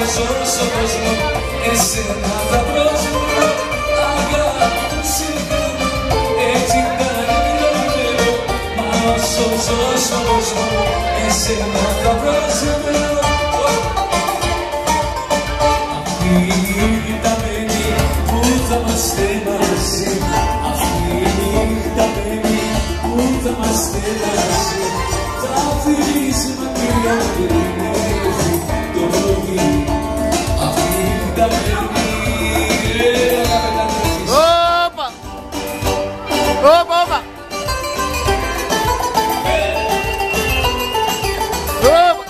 ζω στον κόσμο, εσένα θα προσβώ. Αγάπη συγγνώμη, έτσι τα γλυκεύω. Μα όσο ζω στον κόσμο, εσένα θα προσβώ. Αυτή η νύχτα μένει που θα είμαστε μαζί. Αυτή η νύχτα μένει που θα είμαστε μαζί. Θα φύγεις μακριά πριν έρθει το πρωί. Αυτή η νύχτα μένει. Όπα! Όπα, όπα! Όπα!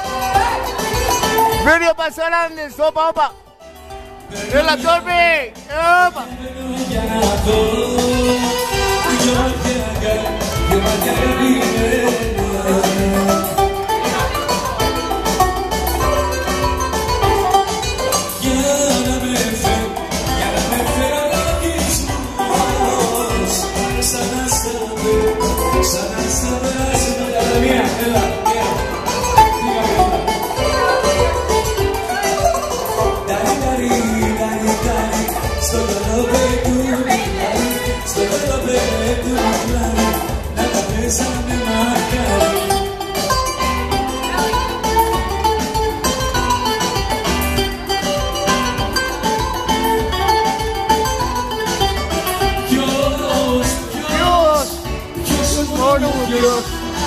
Βίντεο Πασαράντες, όπα, όπα! Έλα, Τόρμη! Όπα! Για να δω δυο μάτια ρημένα. Για να με φέραγγεις μόνος. Σαν να στα περάσματα. Μία, έλα, μία. Στο καλόπε του μιλάει, στο καλόπε του μιλάει, να τα πέσαμε μακάρι. Ποιος ο μόνο μου Διός,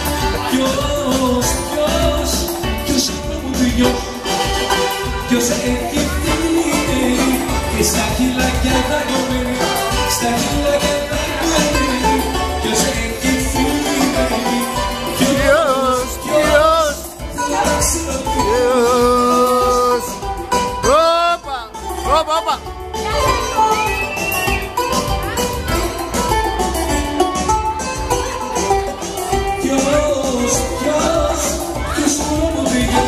ποιος ο μόνο μου Διός, ποιος έχει φύγει και στα χειλάκια τα κομμένη, στα χειλάκια τα κομμένη, ποιος έχει φύγει. Ποιος, δεν ξέρω ποιος. Όπα! Όπα, όπα! Ποιος μόνο μου Διός,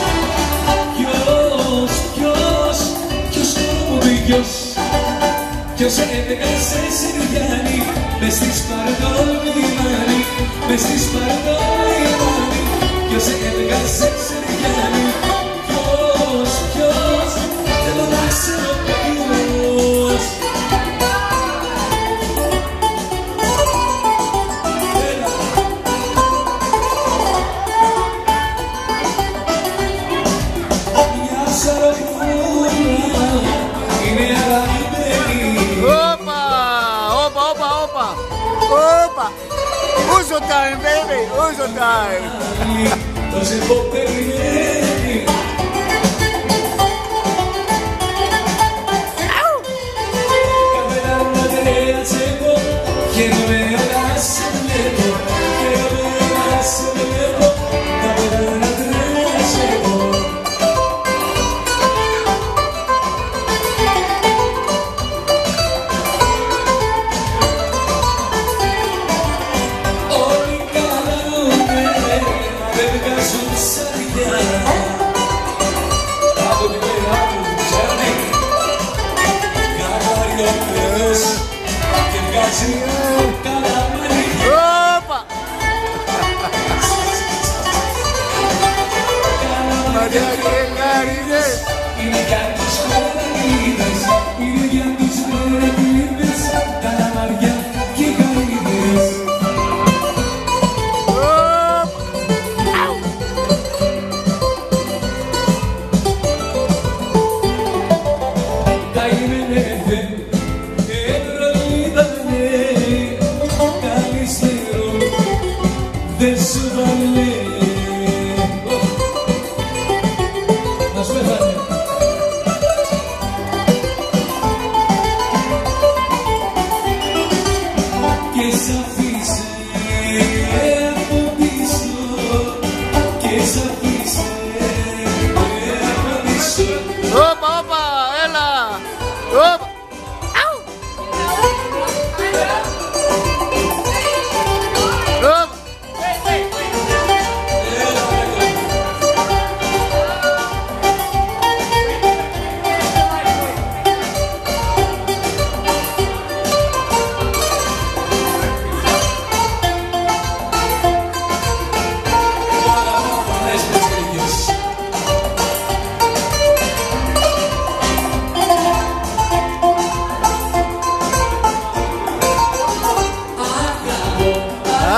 ποιος μόνο μου Διός, ποιος έδεκασε Συριάννη, μες στη Σπαρτό λιμάνι, μες στη Σπαρτό λιμάνι, ποιος έδεκασε Συριάννη, ποιος, θέλω να ξέρω ποιος. Όπα! Ούσο time, baby! Ούσο time! Το ζευγό περιμένει. Καμπέρα να τρέατσεκο, χαίρομαι να σε βλέπω, χαίρομαι να σε βλέπω, καμπέρα να τρέατσεκο. Όπα! Μαριά και γαρίδες. Είναι για τους μερακίδες, είναι για τους μερακίδες, καλαμαριά και γαρίδες. Δεν σου βάλε. Να σου έφανε. Και σ' αφήσε από πίσω, και σ' αφήσε από πίσω. Όπα, όπα, έλα! Όπα!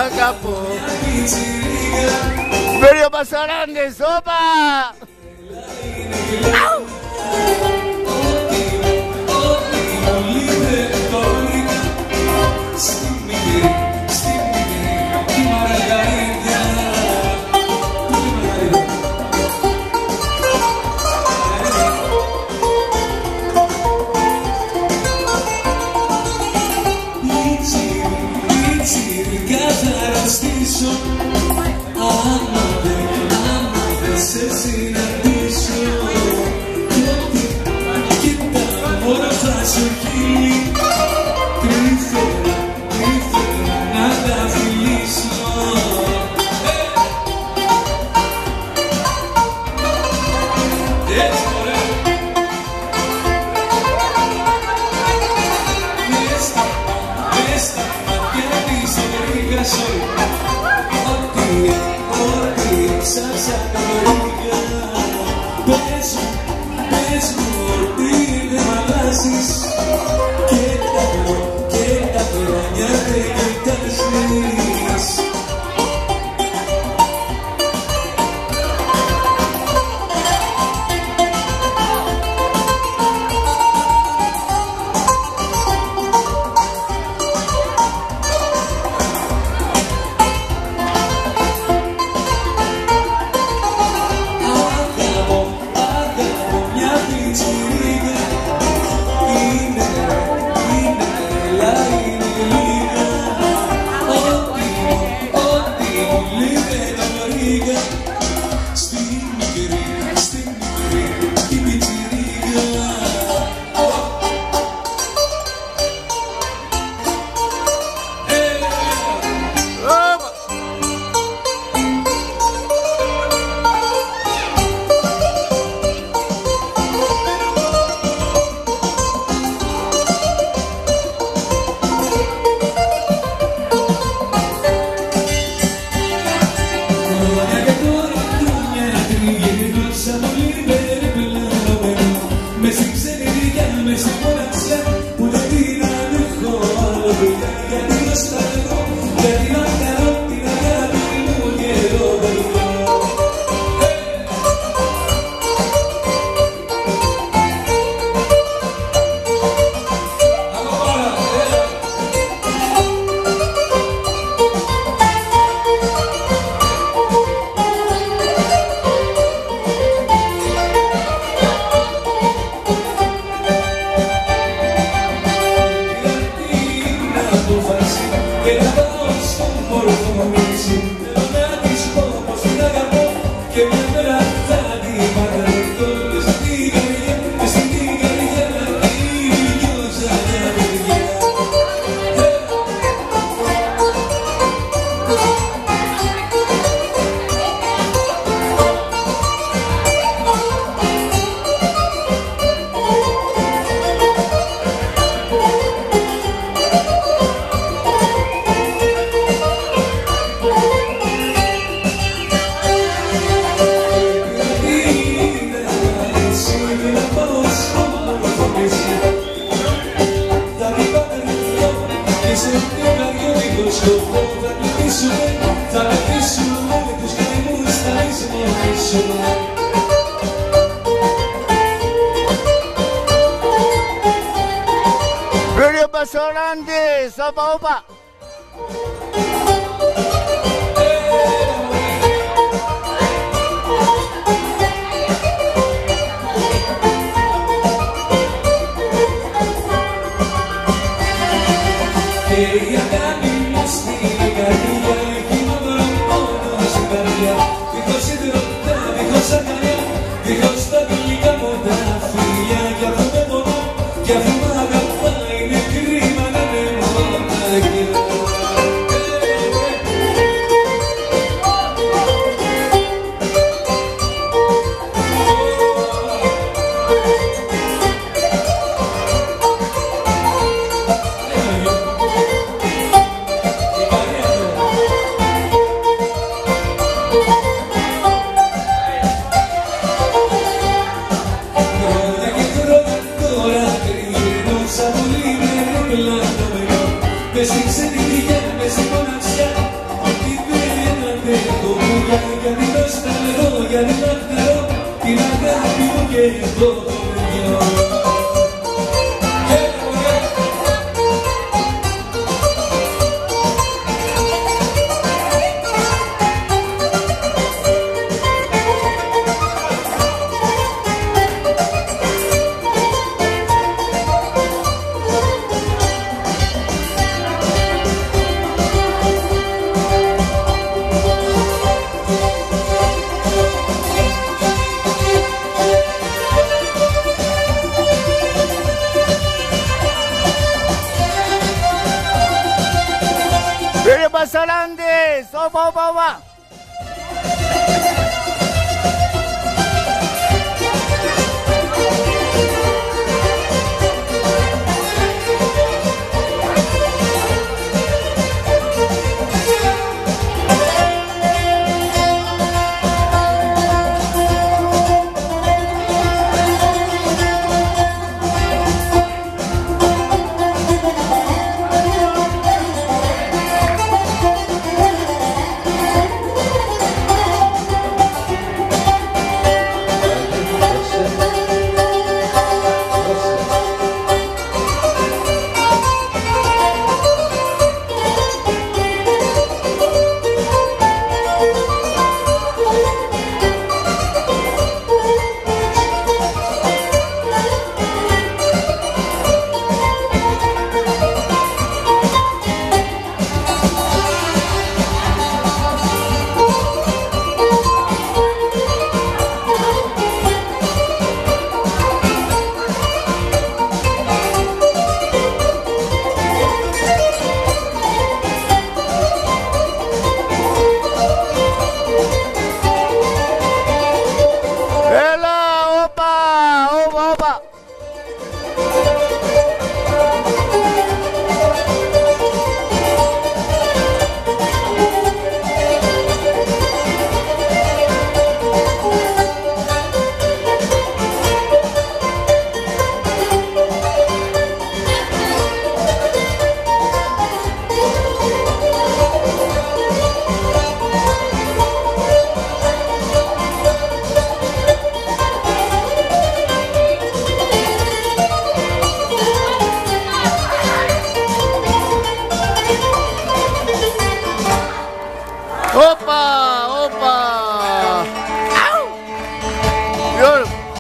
αγαπώ. Βέριο Πασαράντες, όπα! Σε συναντήσω κοίτα μόνο θα σου χείλει τρυφέρα να τα φιλήσω. Έτσι μωρέ μες στα μάτια της βρήκα σωρή ό,τι ψάξα βρήκα. Πες μου ότι δεν μ' αλλάζεις και τα χρόνια δεν κοιτάζεις. Vero Pasurandes, opa opa. Η αγάπη μου στην καρδιά έχει μόνο στην καρδιά. Δίχως υδρότα, δίχως αγκαλιά, δίχως τα γλυκά μου τα φιλιά. Κι αφού με πονώ, κι αφού μ' αγαπάει, είναι κρίμα να με μοναχιά. Με στην ξενιτιά, με στην μοναξιά, Video Paso Grande, opa, opa, opa. Opa!